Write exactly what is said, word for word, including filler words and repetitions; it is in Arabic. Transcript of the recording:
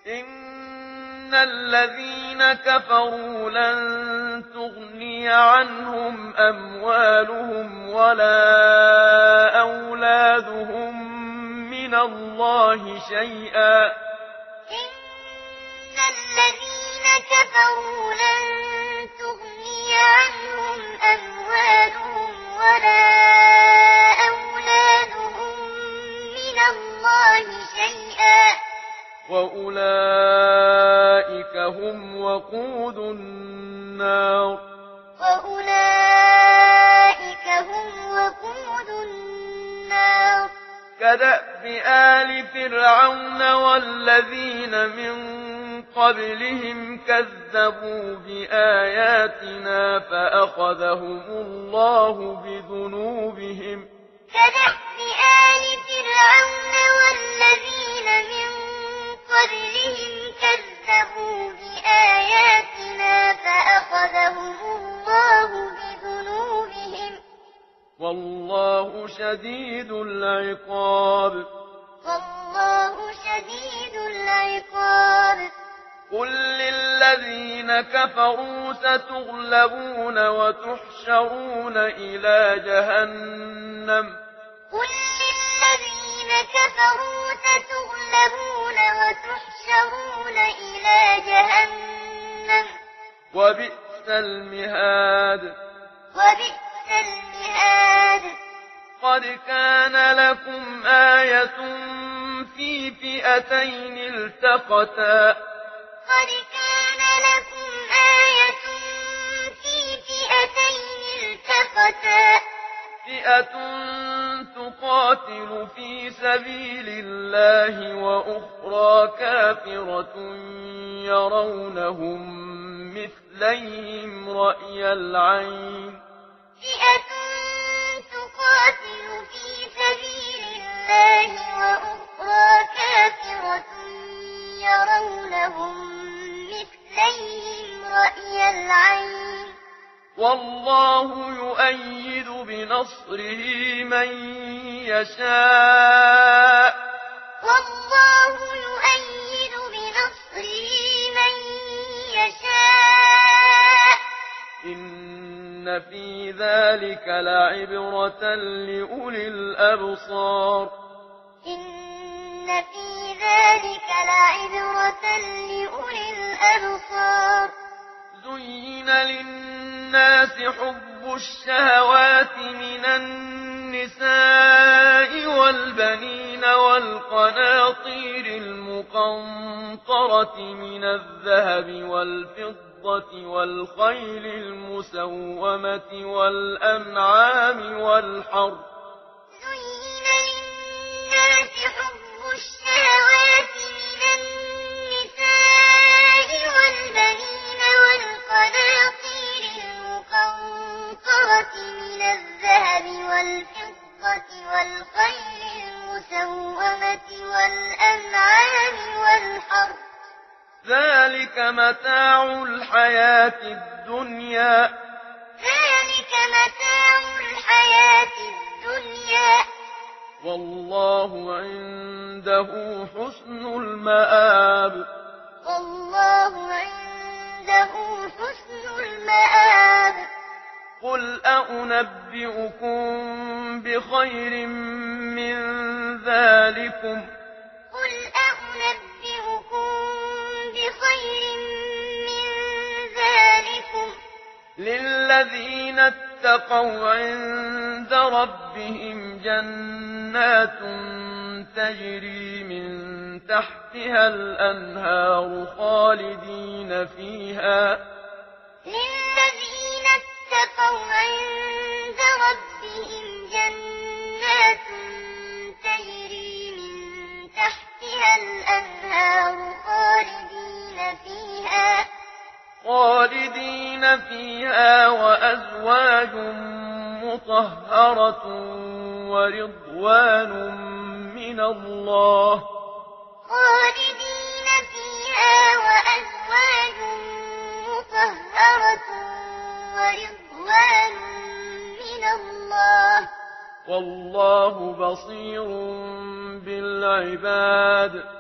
إن الذين كفروا لن تغني عنهم أموالهم ولا أولادهم من الله شيئا. إن الذين كفروا لن تغني عنهم أموالهم ولا أولادهم من الله شيئا وأولئك هم وقود النار. وأولئك هم وقود النار. كدأب آل فرعون والذين من قبلهم كذبوا بآياتنا فأخذهم الله بذنوبهم. كدأب آل فرعون والذين من قبلهم كذبوا بآياتنا فأخذهم الله بذنوبهم. والله شديد العقاب. والله شديد العقاب. قل للذين كفروا ستغلبون وتحشرون إلى جهنم. قل للذين كفروا ستغلبون وتحشرون إلى جهنم. وبئس المهاد. وبئس المهاد. قد كان لكم آية في فئتين التقتا. قد كان لكم آية في فئتين التقتا. فئة تقاتل في سبيل الله وأخرى كافرة يرونهم مثليهم رأي العين. فئة تقاتل في سبيل الله وأخرى كافرة يرونهم مثليهم رأي العين. والله يؤيد بنصره من يشاء. والله يؤيد بنصره من يشاء. إن في ذلك لعبرة لأولي الأبصار. إن في ذلك لعبرة لأولي الأبصار. زين للناس حب الشهوات من النساء والبنين والقناطير المقنطرة من الذهب والفضة والخيل المسومة والأنعام والحرث. زين للناس حب الشهوات من النساء والبنين والقناطير المقنطرة من الذهب والفضة والخيل المسومة والأنعام والحرث. ذلك متاع الحياة الدنيا. ذلك متاع الحياة الدنيا. والله عنده حسن المآب. والله عنده حسن المآب. قل أأنبئكم بخير من ذلكم. قل أأنبئكم بخير من ذلكم. للذين اتقوا عند ربهم جنات تجري من تحتها الأنهار خالدين فيها. للذين اتقوا عند ربهم جنات تجري من تحتها الأنهار خالدين فيها. خالدين فيها وأزواج مطهرة ورضوان من الله. خالدين فيها وأزواج مطهرة ورضوان من الله. والله بصير بالعباد.